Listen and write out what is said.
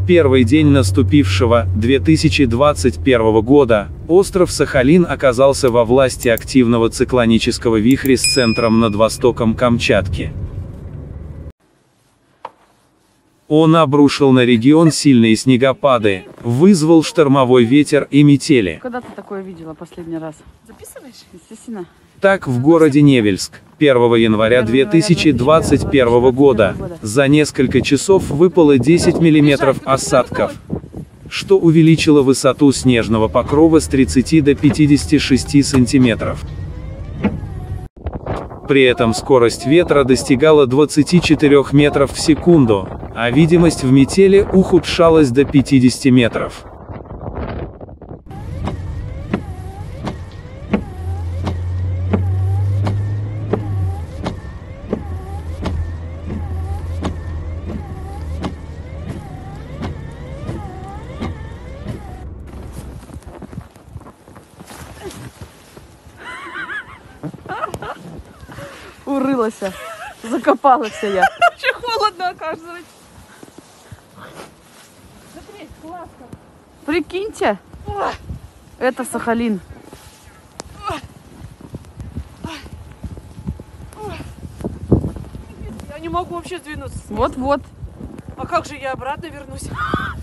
первый день наступившего 2021 года остров Сахалин оказался во власти активного циклонического вихря с центром над востоком Камчатки. Он обрушил на регион сильные снегопады, вызвал штормовой ветер и метели. Когда ты такое видела последний раз? Записываешь? Естественно. Так, в городе Невельск 1 января 2021 года за несколько часов выпало 10 мм осадков, что увеличило высоту снежного покрова с 30 до 56 сантиметров. При этом скорость ветра достигала 24 метров в секунду, а видимость в метели ухудшалась до 50 метров. Урылась, закопалась я. Очень холодно, оказывается. Смотри, классно. Прикиньте, это Сахалин. Я не могу вообще сдвинуться. Вот-вот. А как же я обратно вернусь?